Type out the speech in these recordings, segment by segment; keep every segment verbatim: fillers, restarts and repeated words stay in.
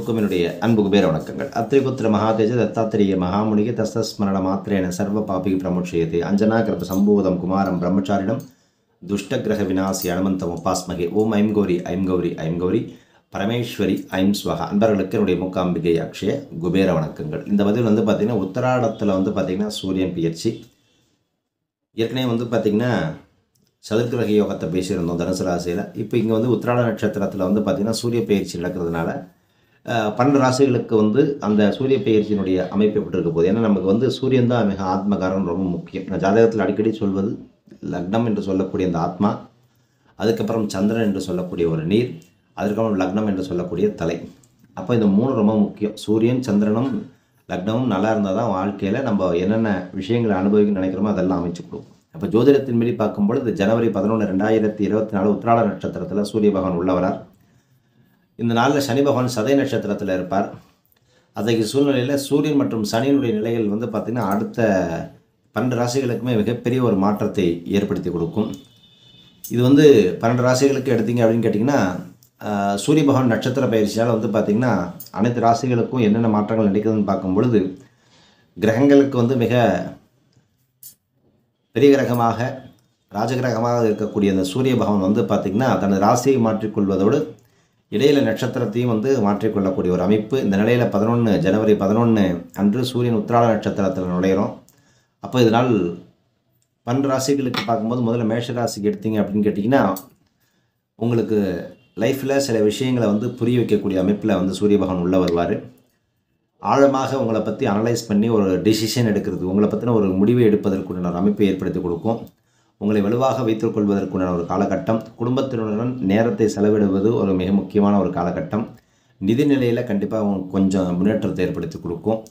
எல்லோருக்கும் என்னுடைய அன்பு குபேர வணக்கங்கள். அத்திரிபுத்திர மகாதேஜ தத்தாத்திரிய மகாமுனிகே தஸ்தஸ்மரண மாத்திரேன சர்வ பாபிகி பிரமுட்சயதே அஞ்சனா கிருப சம்பூதம் குமாரம் பிரம்மச்சாரிடம் துஷ்டகிரக விநாசி அனுமந்தம் உபாஸ்மகே. ஓம் ஐம் கௌரி ஐம் கௌரி ஐம் கௌரி பரமேஸ்வரி ஐம் ஸ்வகா. அன்பர்களுக்கு என்னுடைய மூக்காம்பிகை அக்ஷய குபேர வணக்கங்கள். இந்த பதிவில் வந்து பார்த்திங்கன்னா உத்தராடத்தில் வந்து பார்த்திங்கன்னா சூரியன் பெயர்ச்சி. ஏற்கனவே வந்து பார்த்திங்கன்னா சதுர்கிரக யோகத்தை பேசியிருந்தோம் தனுசு ராசியில். இப்போ இங்கே வந்து உத்திராட நட்சத்திரத்தில் வந்து பார்த்திங்கன்னா சூரிய பெயர்ச்சி நடக்கிறதுனால பன்னெண்டு ராசிகளுக்கு வந்து அந்த சூரிய பெயர்ச்சியினுடைய அமைப்பு எப்படி இருக்க போகுது. ஏன்னா நமக்கு வந்து சூரியன் தான் மிக ஆத்மகாரம், ரொம்ப முக்கியம். நான் ஜாதகத்தில் அடிக்கடி சொல்வது லக்னம் என்று சொல்லக்கூடிய அந்த ஆத்மா, அதுக்கப்புறம் சந்திரன் என்று சொல்லக்கூடிய ஒரு நீர், அதுக்கப்புறம் லக்னம் என்று சொல்லக்கூடிய தலை. அப்போ இந்த மூணு ரொம்ப முக்கியம். சூரியன் சந்திரனும் லக்னமும் நல்லா இருந்தால் தான் வாழ்க்கையில் நம்ம என்னென்ன விஷயங்களை அனுபவிக்க நினைக்கிறோமோ அதெல்லாம் அமைச்சு கொடுக்கும். அப்போ ஜோதிடத்தின் மீறி பார்க்கும்பொழுது ஜனவரி பதினொன்று ரெண்டாயிரத்தி இருபத்தி நாலு உத்திராட நட்சத்திரத்தில் சூரிய பகவான் உள்ளவரார். இந்த நாளில் சனி பகவான் சதய நட்சத்திரத்தில் இருப்பார். அத்தகைய சூழ்நிலையில் சூரியன் மற்றும் சனியினுடைய நிலைகள் வந்து பார்த்திங்கன்னா அடுத்த பன்னெண்டு ராசிகளுக்குமே மிகப்பெரிய ஒரு மாற்றத்தை ஏற்படுத்தி கொடுக்கும். இது வந்து பன்னெண்டு ராசிகளுக்கு எடுத்தீங்க அப்படின்னு கேட்டிங்கன்னா சூரிய பகவான் நட்சத்திர பயிற்சியால் வந்து பார்த்திங்கன்னா அனைத்து ராசிகளுக்கும் என்னென்ன மாற்றங்கள் நடக்குதுன்னு பார்க்கும் பொழுது கிரகங்களுக்கு வந்து மிக பெரிய கிரகமாக ராஜகிரகமாக இருக்கக்கூடிய அந்த சூரிய பகவான் வந்து பார்த்திங்கன்னா தனது ராசியை மாற்றிக்கொள்வதோடு இடையில நட்சத்திரத்தையும் வந்து மாற்றிக்கொள்ளக்கூடிய ஒரு அமைப்பு. இந்த நிலையில் பதினொன்று ஜனவரி பதினொன்று அன்று சூரியன் உத்திராட நட்சத்திரத்தில் நுழைகிறோம். அப்போ இதனால் பன்னெண்டு ராசிகளுக்கு பார்க்கும்போது முதல்ல மேஷ ராசிக்கு எடுத்தீங்க அப்படின்னு கேட்டிங்கன்னா உங்களுக்கு லைஃப்பில் சில விஷயங்களை வந்து புரிய வைக்கக்கூடிய அமைப்பில் வந்து சூரிய பகவான் உள்ளே வருவார். ஆழமாக உங்களை பற்றி அனலைஸ் பண்ணி ஒரு டிசிஷன் எடுக்கிறது, உங்களை பற்றின ஒரு முடிவை எடுப்பதற்குண்டான ஒரு அமைப்பை ஏற்படுத்தி கொடுக்கும். உங்களை வலுவாக வைத்துக் கொள்வதற்குண்டான ஒரு காலகட்டம். குடும்பத்தினருடன் நேரத்தை செலவிடுவது ஒரு மிக முக்கியமான ஒரு காலகட்டம். நிதி நிலையில் கண்டிப்பாக கொஞ்சம் முன்னேற்றத்தை ஏற்படுத்தி கொடுக்கும்.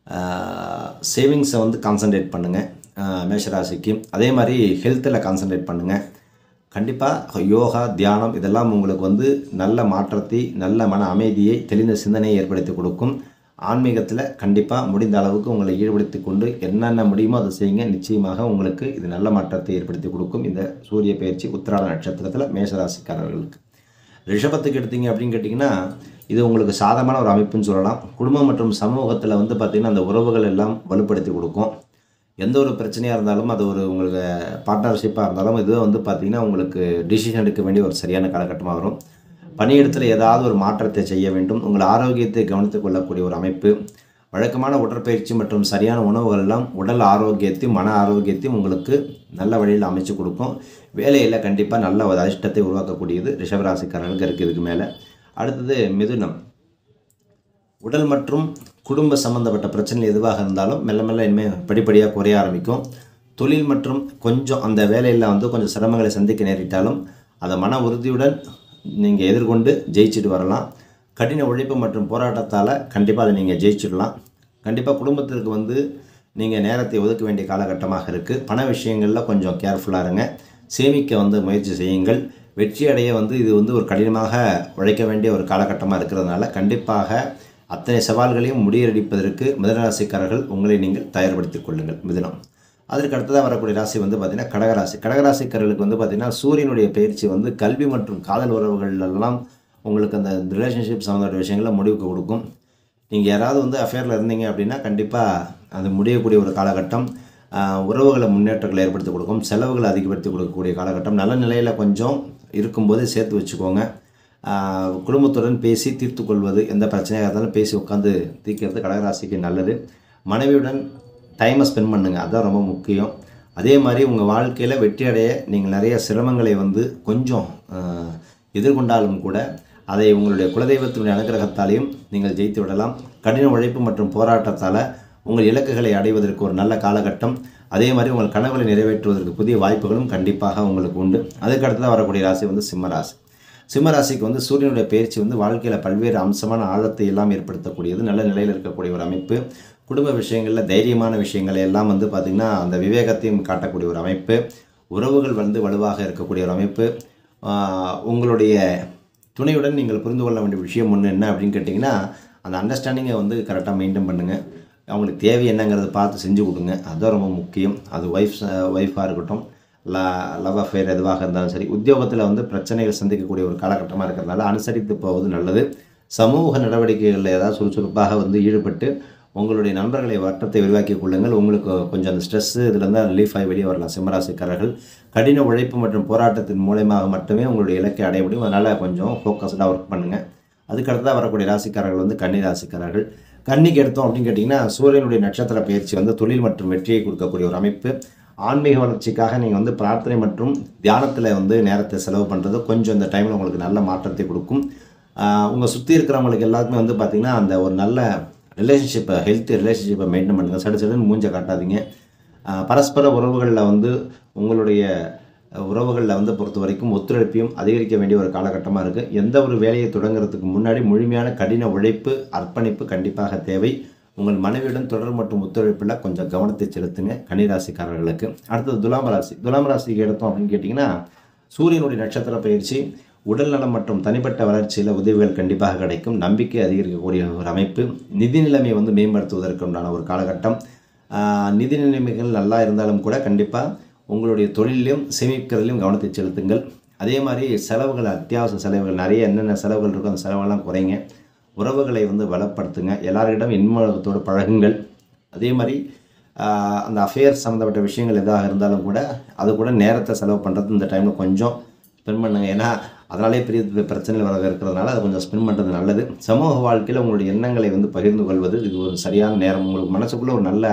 சேவிங்ஸை வந்து கான்சன்ட்ரேட் பண்ணுங்கள் மேஷராசிக்கு. அதே மாதிரி ஹெல்த்தில் கான்சன்ட்ரேட் பண்ணுங்கள். கண்டிப்பாக யோகா தியானம் இதெல்லாம் உங்களுக்கு வந்து நல்ல மாற்றத்தை, நல்ல மன அமைதியை, தெளிந்த சிந்தனையை ஏற்படுத்தி கொடுக்கும். ஆன்மீகத்தில் கண்டிப்பாக முடிந்த அளவுக்கு உங்களை ஈடுபடுத்தி கொண்டு என்னென்ன முடியுமோ அதை செய்யுங்க. நிச்சயமாக உங்களுக்கு இது நல்ல மாற்றத்தை ஏற்படுத்தி கொடுக்கும். இந்த சூரிய பயிற்சி உத்திராட நட்சத்திரத்தில் மேஷராசிக்காரர்களுக்கு. ரிஷபத்துக்கு எடுத்தீங்க அப்படின்னு கேட்டிங்கன்னா இது உங்களுக்கு சாதகமான ஒரு அமைப்புன்னு சொல்லலாம். குடும்பம் மற்றும் சமூகத்தில் வந்து பார்த்திங்கன்னா அந்த உறவுகள் எல்லாம் வலுப்படுத்தி கொடுக்கும். எந்த ஒரு பிரச்சனையாக இருந்தாலும் அது ஒரு உங்களுக்கு பார்ட்னர்ஷிப்பாக இருந்தாலும் இதுவே வந்து பார்த்திங்கன்னா உங்களுக்கு டிசிஷன் எடுக்க வேண்டிய ஒரு சரியான காலகட்டமாக வரும். பணியிடத்தில் ஏதாவது ஒரு மாற்றத்தை செய்ய வேண்டும். உங்கள் ஆரோக்கியத்தை கவனித்துக் கொள்ளக்கூடிய ஒரு அமைப்பு. வழக்கமான உடற்பயிற்சி மற்றும் சரியான உணவுகள் எல்லாம் உடல் ஆரோக்கியத்தையும் மன ஆரோக்கியத்தையும் உங்களுக்கு நல்ல வழியில் அமைச்சு கொடுக்கும். வேலையில் கண்டிப்பாக நல்ல ஒரு அதிர்ஷ்டத்தை உருவாக்கக்கூடியது ரிஷபராசிக்காரர்களுக்கு இருக்குது. இதுக்கு மேலே அடுத்தது மிதுனம். உடல் மற்றும் குடும்ப சம்பந்தப்பட்ட பிரச்சனை எதுவாக இருந்தாலும் மெல்ல மெல்ல இனிமேல் படிப்படியாக குறைய ஆரம்பிக்கும். தொழில் மற்றும் கொஞ்சம் அந்த வேலையில் வந்து கொஞ்சம் சிரமங்களை சந்திக்க நேரிட்டாலும் அதை மன உறுதியுடன் நீங்கள் எதிர்கொண்டு ஜெயிச்சுட்டு வரலாம். கடின உழைப்பு மற்றும் போராட்டத்தால் கண்டிப்பாக அதை நீங்கள் ஜெயிச்சிடலாம். கண்டிப்பாக குடும்பத்திற்கு வந்து நீங்கள் நேரத்தை ஒதுக்க வேண்டிய காலகட்டமாக இருக்குது. பண விஷயங்களில் கொஞ்சம் கேர்ஃபுல்லாக இருங்க. சேமிக்க வந்து முயற்சி செய்யுங்கள். வெற்றி அடைய வந்து இது வந்து ஒரு கடினமாக உழைக்க வேண்டிய ஒரு காலகட்டமாக இருக்கிறதுனால கண்டிப்பாக அத்தனை சவால்களையும் முறியடிப்பதற்கு மிதுனராசிக்காரர்கள் உங்களை நீங்கள் தயார்படுத்திக் கொள்ளுங்கள். மிதுனம். அதற்கு அடுத்ததாக வரக்கூடிய ராசி வந்து பார்த்திங்கன்னா கடகராசி. கடகராசிக்காரர்களுக்கு வந்து பார்த்திங்கன்னா சூரியனுடைய பயிற்சி வந்து கல்வி மற்றும் காதல் உறவுகளெல்லாம் உங்களுக்கு அந்த ரிலேஷன்ஷிப் சம்மந்தப்பட்ட விஷயங்களை முடிவுக்கு கொடுக்கும். நீங்கள் யாராவது வந்து அஃபேரில் இருந்தீங்க அப்படின்னா கண்டிப்பாக அது முடியக்கூடிய ஒரு காலகட்டம். உறவுகளை முன்னேற்றங்களை ஏற்படுத்தி கொடுக்கும். செலவுகளை அதிகப்படுத்தி கொடுக்கக்கூடிய காலகட்டம். நல்ல நிலையில் கொஞ்சம் இருக்கும்போது சேர்த்து வச்சுக்கோங்க. குடும்பத்துடன் பேசி தீர்த்து கொள்வது, எந்த பிரச்சனையாக இருந்தாலும் பேசி உட்காந்து தீர்க்கிறது கடகராசிக்கு நல்லது. மனைவியுடன் டைமை ஸ்பெண்ட் பண்ணுங்கள், அதுதான் ரொம்ப முக்கியம். அதே மாதிரி உங்கள் வாழ்க்கையில் வெற்றி அடைய நீங்கள் நிறைய சிரமங்களை வந்து கொஞ்சம் எதிர்கொண்டாலும் கூட அதை உங்களுடைய குலதெய்வத்தினுடைய அனுகிரகத்தாலையும் நீங்கள் ஜெயித்து விடலாம். கடின உழைப்பு மற்றும் போராட்டத்தால் உங்கள் இலக்குகளை அடைவதற்கு ஒரு நல்ல காலகட்டம். அதே மாதிரி உங்கள் கனவுகளை நிறைவேற்றுவதற்கு புதிய வாய்ப்புகளும் கண்டிப்பாக உங்களுக்கு உண்டு. அதுக்கு அடுத்ததாக வரக்கூடிய ராசி வந்து சிம்மராசி. சிம்மராசிக்கு வந்து சூரியனுடைய பயிற்சி வந்து வாழ்க்கையில் பல்வேறு அம்சமான ஆழத்தை எல்லாம் ஏற்படுத்தக்கூடியது. நல்ல நிலையில் இருக்கக்கூடிய ஒரு அமைப்பு. குடும்ப விஷயங்களில் தைரியமான விஷயங்களை எல்லாம் வந்து பார்த்திங்கன்னா அந்த விவேகத்தையும் காட்டக்கூடிய ஒரு அமைப்பு. உறவுகள் வந்து வலுவாக இருக்கக்கூடிய ஒரு அமைப்பு. உங்களுடைய துணையுடன் நீங்கள் புரிந்து கொள்ள வேண்டிய விஷயம் ஒன்று என்ன அப்படின்னு கேட்டிங்கன்னா அந்த அண்டர்ஸ்டாண்டிங்கை வந்து கரெக்டாக மெயின்டைன் பண்ணுங்கள். அவங்களுக்கு தேவை என்னங்கிறத பார்த்து செஞ்சு கொடுங்க, அதுதான் ரொம்ப முக்கியம். அது ஒய்ஃப் ஒய்ஃபாக இருக்கட்டும், ல லவ் அஃபேர் எதுவாக இருந்தாலும் சரி. உத்தியோகத்தில் வந்து பிரச்சனைகள் சந்திக்கக்கூடிய ஒரு காலகட்டமாக இருக்கிறதுனால அனுசரித்து போவது நல்லது. சமூக நடவடிக்கைகளில் ஏதாவது சுறுசுறுப்பாக வந்து ஈடுபட்டு உங்களுடைய நண்பர்களை வட்டத்தை விரிவாக்கிக் கொள்ளுங்கள். உங்களுக்கு கொஞ்சம் அந்த ஸ்ட்ரெஸ்ஸு இதிலேருந்து ரிலீஃப் ஆகி வெளியே வரலாம். சிம்மராசிக்காரர்கள் கடின உழைப்பு மற்றும் போராட்டத்தின் மூலமாக மட்டுமே உங்களுடைய இலக்கை அடைய முடியும். அதனால் கொஞ்சம் ஃபோக்கஸ்டாக ஒர்க் பண்ணுங்கள். அதுக்கடுத்ததாக வரக்கூடிய ராசிக்காரர்கள் வந்து கன்னி ராசிக்காரர்கள். கன்னிக்கு எடுத்தோம் அப்படின்னு கேட்டிங்கன்னா சூரியனுடைய நட்சத்திர பயிற்சி வந்து தொழில் மற்றும் வெற்றியை கொடுக்கக்கூடிய ஒரு அமைப்பு. ஆன்மீக வளர்ச்சிக்காக நீங்கள் வந்து பிரார்த்தனை மற்றும் தியானத்தில் வந்து நேரத்தை செலவு பண்ணுறது கொஞ்சம் இந்த டைமில் உங்களுக்கு நல்ல மாற்றத்தை கொடுக்கும். உங்கள் சுற்றி இருக்கிறவங்களுக்கு எல்லாருக்குமே வந்து பார்த்திங்கன்னா அந்த ஒரு நல்ல ரிலேஷன்ஷிப்பை ஹெல்த்தி ரிலேஷன்ஷிப்பை மெயின்டைன் பண்ணுங்கள். சடு சடுன்னு மூஞ்சை காட்டாதீங்க. பரஸ்பர உறவுகளில் வந்து உங்களுடைய உறவுகளில் வந்து பொறுத்த வரைக்கும் ஒத்துழைப்பையும் அதிகரிக்க வேண்டிய ஒரு காலகட்டமாக இருக்குது. எந்த ஒரு வேலையை தொடங்குறதுக்கு முன்னாடி முழுமையான கடின உழைப்பு அர்ப்பணிப்பு கண்டிப்பாக தேவை. உங்கள் மனைவியுடன் தொடர் மற்றும் ஒத்துழைப்பில் கொஞ்சம் கவனத்தை செலுத்துங்க கன்னிராசிக்காரர்களுக்கு. அடுத்தது துலாம் ராசி. துலாம் ராசிக்கு எடுத்தோம் அப்படின்னு கேட்டிங்கன்னா சூரியனுடைய நட்சத்திர பயிற்சி உடல் நலம் மற்றும் தனிப்பட்ட வளர்ச்சியில் உதவிகள் கண்டிப்பாக கிடைக்கும். நம்பிக்கை அதிகரிக்கக்கூடிய ஒரு அமைப்பு. நிதி நிலைமையை வந்து மேம்படுத்துவதற்கு உண்டான ஒரு காலகட்டம். நிதி நிலைமைகள் நல்லா இருந்தாலும் கூட கண்டிப்பாக உங்களுடைய தொழிலையும் சேமிக்கிறதுலையும் கவனத்தை செலுத்துங்கள். அதே மாதிரி செலவுகள், அத்தியாவசிய செலவுகள் நிறைய என்னென்ன செலவுகள் இருக்கோ அந்த செலவெல்லாம் குறைங்க. உறவுகளை வந்து பலப்படுத்துங்க. எல்லாரிடம் இன்முகத்தோடு பழகுங்கள். அதே மாதிரி அந்த அஃபேர்ஸ் சம்மந்தப்பட்ட விஷயங்கள் எதாக இருந்தாலும் கூட அது கூட நேரத்தை செலவு பண்ணுறது இந்த டைமில் கொஞ்சம் ஸ்பெண்ட் பண்ணுங்க. ஏன்னா அதனாலே பெரிய பிரச்சனைகள் வர இருக்கிறதுனால அதை கொஞ்சம் ஸ்பெண்ட் பண்ணுறது நல்லது. சமூக வாழ்க்கையில் உங்களுடைய எண்ணங்களை வந்து பகிர்ந்து கொள்வது இது ஒரு சரியான நேரம். உங்களுக்கு மனசுக்குள்ளே ஒரு நல்ல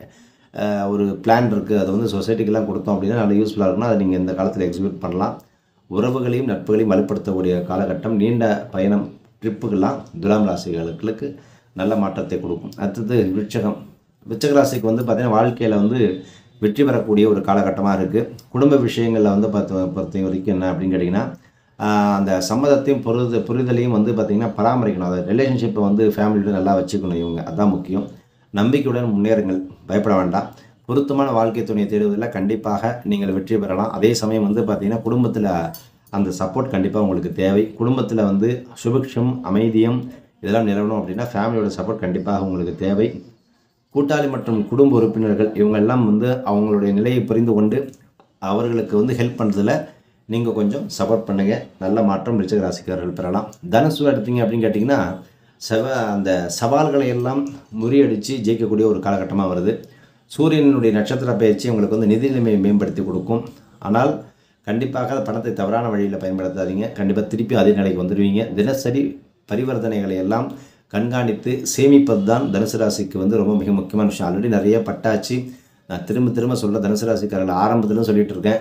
ஒரு பிளான் இருக்குது, அதை வந்து சொசைட்டிக்கெல்லாம் கொடுத்தோம் அப்படின்னா நல்ல யூஸ்ஃபுல்லாக இருக்குன்னா அதை நீங்கள் இந்த காலத்தில் எக்ஸிக்யூட் பண்ணலாம். உறவுகளையும் நட்புகளையும் வலுப்படுத்தக்கூடிய காலகட்டம். நீண்ட பயணம் ட்ரிப்புக்கெல்லாம் துலாம் ராசிகளுக்கு நல்ல மாற்றத்தை கொடுக்கும். அடுத்தது விருச்சகம். விருச்சக ராசிக்கு வந்து பார்த்திங்கன்னா வாழ்க்கையில் வந்து வெற்றி பெறக்கூடிய ஒரு காலகட்டமாக இருக்குது. குடும்ப விஷயங்களில் வந்து பார்த்து பொறுத்த வரைக்கும் என்ன அப்படின்னு கேட்டிங்கன்னா அந்த சம்மதத்தையும் புரிது புரிதலையும் வந்து பார்த்திங்கன்னா பராமரிக்கணும். அதை ரிலேஷன்ஷிப்பை வந்து ஃபேமிலியோட நல்லா வச்சுக்கணும். இவங்க அதுதான் முக்கியம். நம்பிக்கையுடன் முன்னேறுங்கள், பயப்பட வேண்டாம். பொருத்தமான வாழ்க்கை துணையை தேடுவதில் கண்டிப்பாக நீங்கள் வெற்றி பெறலாம். அதே சமயம் வந்து பார்த்திங்கன்னா குடும்பத்தில் அந்த சப்போர்ட் கண்டிப்பாக உங்களுக்கு தேவை. குடும்பத்தில் வந்து சுபிக்ஷம் அமைதியம் இதெல்லாம் நிலவணும் அப்படின்னா ஃபேமிலியோட சப்போர்ட் கண்டிப்பாக உங்களுக்கு தேவை. கூட்டாளி மற்றும் குடும்ப உறுப்பினர்கள் இவங்கெல்லாம் வந்து அவங்களுடைய நிலையை புரிந்து கொண்டு அவர்களுக்கு வந்து ஹெல்ப் பண்ணுறதுல நீங்கள் கொஞ்சம் சப்போர்ட் பண்ணுங்கள். நல்ல மாற்றம் விருச்சிக ராசிக்காரர்கள் பெறலாம். தனுசு எடுத்தீங்க அப்படின்னு கேட்டிங்கன்னா செவ அந்த சவால்களை எல்லாம் முறியடித்து ஜெயிக்கக்கூடிய ஒரு காலகட்டமாக வருது. சூரியனுடைய நட்சத்திர பயிற்சி உங்களுக்கு வந்து நிதி நிலைமையை மேம்படுத்தி கொடுக்கும். ஆனால் கண்டிப்பாக பணத்தை தவறான வழியில் பயன்படுத்தாதீங்க. கண்டிப்பாக திருப்பி அதே நிலைக்கு வந்துடுவீங்க. தினசரி பரிவர்த்தனைகளை எல்லாம் கண்காணித்து சேமிப்பது தான் தனுசு ராசிக்கு வந்து ரொம்ப மிக முக்கியமான விஷயம். ஆல்ரெடி நிறைய பட்டாச்சு. நான் திரும்ப திரும்ப சொல்ல தனுசு ராசிக்காரர்கள் ஆரம்பத்துலேயும் சொல்லிகிட்டு இருக்கேன்.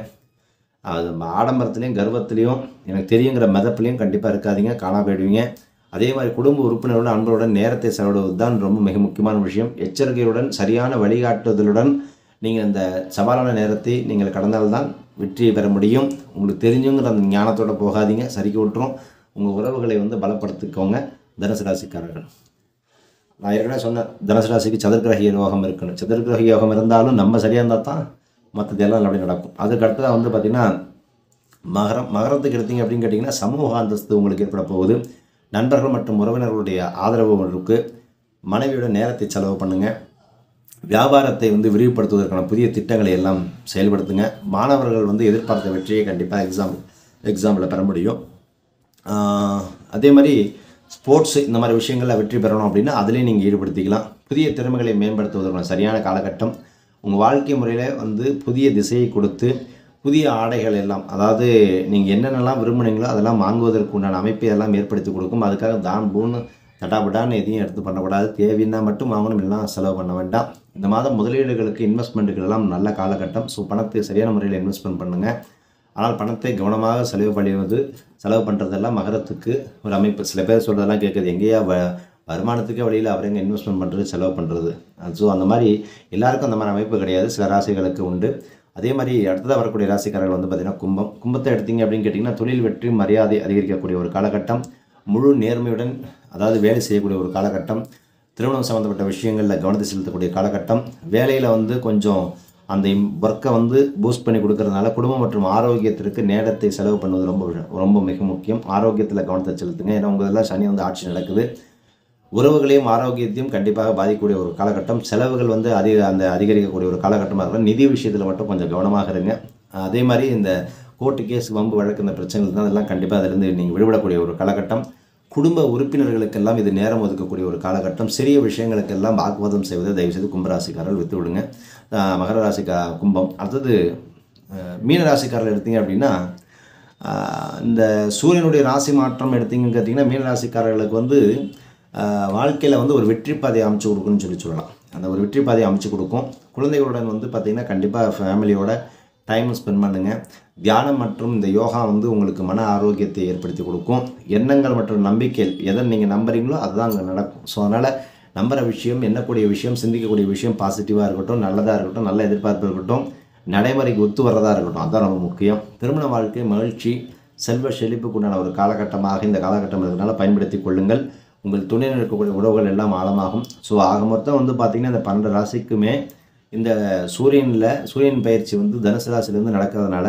அது ஆடம்பரத்துலேயும் கர்வத்துலேயும் எனக்கு தெரியுங்கிற மெதப்புலையும் கண்டிப்பாக இருக்காதீங்க, காணா போயிடுவீங்க. அதே மாதிரி குடும்ப உறுப்பினருடன் அன்புடன் நேரத்தை செலவிடுவது தான் ரொம்ப மிக முக்கியமான விஷயம். எச்சரிக்கையுடன் சரியான வழிகாட்டுதலுடன் நீங்கள் இந்த சவாலான நேரத்தை நீங்கள் கடந்தால்தான் வெற்றியை பெற முடியும். உங்களுக்கு தெரிஞ்சுங்கிற அந்த ஞானத்தோடு போகாதீங்க, சரிக்கு விட்டுரும். உங்கள் உறவுகளை வந்து பலப்படுத்திக்கோங்க தனுசு ராசிக்காரர்கள். நான் ஏற்கனவே சொன்னேன் தனுசு ராசிக்கு சதுர்கிரக யோகம் இருக்குன்னு. சதுர்கிரக யோகம் இருந்தாலும் நம்ம சரியாக இருந்தால் தான் மற்றதெல்லாம் நல்லபடி நடக்கும். அதுக்கு அடுத்ததாக வந்து பார்த்திங்கன்னா மகரம். மகரத்துக்கு எடுத்தீங்க அப்படின்னு கேட்டிங்கன்னா சமூக அந்தஸ்து உங்களுக்கு ஏற்பட போகுது. நண்பர்கள் மற்றும் உறவினர்களுடைய ஆதரவு இருக்குது. மனைவியோட நேரத்தை செலவு பண்ணுங்கள். வியாபாரத்தை வந்து விரிவுபடுத்துவதற்கான புதிய திட்டங்களை எல்லாம் செயல்படுத்துங்க. மாணவர்கள் வந்து எதிர்பார்த்த வெற்றியை கண்டிப்பாக எக்ஸாம் எக்ஸாமில் பெற முடியும். அதே மாதிரி ஸ்போர்ட்ஸு இந்த மாதிரி விஷயங்களில் வெற்றி பெறணும் அப்படின்னா அதுலேயும் நீங்கள் ஈடுபடுத்திக்கலாம். புதிய திறமைகளை மேம்படுத்துவதற்கான சரியான காலகட்டம். உங்கள் வாழ்க்கை முறையில் வந்து புதிய திசையை கொடுத்து புதிய ஆடைகள் எல்லாம், அதாவது நீங்கள் என்னென்னலாம் விரும்புனீங்களோ அதெல்லாம் வாங்குவதற்கு உண்டான அமைப்பை எல்லாம் ஏற்படுத்தி கொடுக்கும். அதுக்காக தான் பூன்னு தட்டாபட்டான்னு எதையும் எடுத்து பண்ணக்கூடாது. தேவைன்னா மட்டும் வாங்கணும், எல்லாம் செலவு பண்ண வேண்டாம். இந்த மாதம் முதலீடுகளுக்கு இன்வெஸ்ட்மெண்ட்டுகள் எல்லாம் நல்ல காலகட்டம். ஸோ பணத்தை சரியான முறையில் இன்வெஸ்ட்மெண்ட் பண்ணுங்கள். ஆனால் பணத்தை கவனமாக செலவு பண்ணுவது செலவு பண்ணுறதெல்லாம் மகரத்துக்கு ஒரு அமைப்பு. சில பேர் சொல்கிறதெல்லாம் கேட்குது, எங்கேயா வ வருமானத்துக்கே வழியில் அவர் எங்கே இன்வெஸ்ட்மெண்ட் பண்ணுறது செலவு பண்ணுறது. ஸோ அந்த மாதிரி எல்லாருக்கும் அந்த மாதிரி அமைப்பு கிடையாது, சில ராசிகளுக்கு உண்டு. அதே மாதிரி அடுத்ததாக வரக்கூடிய ராசிக்காரர்கள் வந்து பார்த்திங்கன்னா கும்பம். கும்பத்தை எடுத்தீங்க அப்படின்னு கேட்டிங்கன்னா தொழில் வெற்றி மரியாதை அதிகரிக்கக்கூடிய ஒரு காலகட்டம். முழு நேர்மையுடன் அதாவது வேலை செய்யக்கூடிய ஒரு காலகட்டம். திருமணம் சம்மந்தப்பட்ட விஷயங்களில் கவனத்தை செலுத்தக்கூடிய காலகட்டம். வேலையில் வந்து கொஞ்சம் அந்த ஒர்க்கை வந்து பூஸ்ட் பண்ணி கொடுக்கறதுனால குடும்பம் மற்றும் ஆரோக்கியத்திற்கு நேரத்தை செலவு பண்ணுவது ரொம்ப ரொம்ப மிக முக்கியம். ஆரோக்கியத்தில் கவனத்தை செலுத்துங்க. ஏன்னா உங்கள் இதெல்லாம் சனி வந்து ஆட்சி நடக்குது. உறவுகளையும் ஆரோக்கியத்தையும் கண்டிப்பாக பாதிக்கக்கூடிய ஒரு காலகட்டம். செலவுகள் வந்து அதிக அந்த அதிகரிக்கக்கூடிய ஒரு காலகட்டமாக இருக்கும். நிதி விஷயத்தில் மட்டும் கொஞ்சம் கவனமாக இருங்க. அதே மாதிரி இந்த கோர்ட்டு கேஸ் வம்பு வழக்கு இந்த பிரச்சனைகள் தான் அதெல்லாம் கண்டிப்பாக அதிலிருந்து நீங்கள் விடுபடக்கூடிய ஒரு காலகட்டம். குடும்ப உறுப்பினர்களுக்கெல்லாம் இது நேரம் ஒதுக்கக்கூடிய ஒரு காலகட்டம். சிறிய விஷயங்களுக்கெல்லாம் வாக்குவாதம் செய்வதை தயவுசெய்து கும்பராசிக்காரர்கள் விட்டு விடுங்க. மகர ராசிக்கா கும்பம். அடுத்தது மீன ராசிக்காரர்கள் எடுத்தீங்க அப்படின்னா, இந்த சூரியனுடைய ராசி மாற்றம் எடுத்தீங்கன்னு கேட்டிங்கன்னா, மீன ராசிக்காரர்களுக்கு வந்து வாழ்க்கையில் வந்து ஒரு வெற்றி பாதையை அமைச்சு கொடுக்குன்னு சொல்லி சொல்லலாம். அந்த ஒரு வெற்றி பாதையை அமைச்சு கொடுக்கும். குழந்தைகளுடன் வந்து பார்த்திங்கன்னா கண்டிப்பாக ஃபேமிலியோட டைம் ஸ்பெண்ட் பண்ணுங்கள். தியானம் மற்றும் இந்த யோகா வந்து உங்களுக்கு மன ஆரோக்கியத்தை ஏற்படுத்தி கொடுக்கும். எண்ணங்கள் மற்றும் நம்பிக்கை எதை நீங்கள் நம்புறீங்களோ அதுதான் அங்கே நடக்கும். ஸோ அதனால் நம்புகிற விஷயம், எண்ணக்கூடிய விஷயம், சிந்திக்கக்கூடிய விஷயம் பாசிட்டிவாக இருக்கட்டும், நல்லதாக இருக்கட்டும், நல்ல எதிர்பார்ப்பு இருக்கட்டும், நடைமுறைக்கு ஒத்து வர்றதாக இருக்கட்டும், அதுதான் ரொம்ப முக்கியம். திருமண வாழ்க்கை மகிழ்ச்சி, செல்வ செழிப்புக்குண்டான ஒரு காலகட்டமாக இந்த காலகட்டம் இருக்கிறதுனால பயன்படுத்தி கொள்ளுங்கள். உங்கள் துணையில் இருக்கக்கூடிய உறவுகள் எல்லாம் ஆழமாகும். ஸோ ஆக மொத்தம் வந்து பார்த்திங்கன்னா இந்த பன்னெண்டு ராசிக்குமே இந்த சூரியனில் சூரியன் பயிற்சி வந்து தனுசு ராசிலேருந்து நடக்கிறதுனால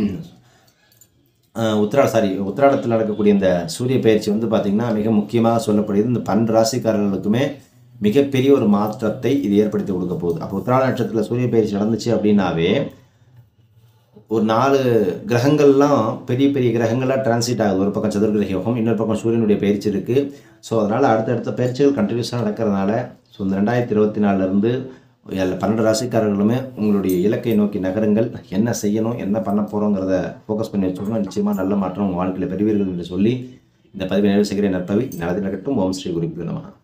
உத்திரா சாரி உத்திராடத்தில் நடக்கக்கூடிய இந்த சூரிய பயிற்சி வந்து பார்த்திங்கன்னா மிக முக்கியமாக சொல்லப்படுகிறது. இந்த பன்னெண்டு ராசிக்காரர்களுக்குமே மிகப்பெரிய ஒரு மாற்றத்தை இது ஏற்படுத்தி கொடுக்க போகுது. அப்போ உத்திராட நட்சத்திரத்தில் சூரிய பயிற்சி நடந்துச்சு அப்படின்னாவே ஒரு நாலு கிரகங்கள்லாம் பெரிய பெரிய கிரகங்களாக டிரான்சிட் ஆகுது. ஒரு பக்கம் சதுர்கிரக யோகம், இன்னொரு பக்கம் சூரியனுடைய பயிற்சி இருக்குது. ஸோ அதனால் அடுத்தடுத்த பயிற்சிகள் கண்டினியூஸாக நடக்கிறதுனால ஸோ இந்த ரெண்டாயிரத்தி இருபத்தி நாலுலேருந்து பன்னெண்டு ராசிக்காரர்களுமே உங்களுடைய இலக்கை நோக்கி நகருங்கள். என்ன செய்யணும், என்ன பண்ண போகிறோங்கிறத ஃபோக்கஸ் பண்ணி வச்சுக்கணும். நிச்சயமாக நல்ல மாற்றம் உங்கள் வாழ்க்கையில் பெறுவீர்கள் என்று சொல்லி இந்த பதிவை நிறைவு செய்கிறேன். நற்பவி நல்லது நடக்கட்டும். ஓம் ஸ்ரீ குருபியோ நமஹ.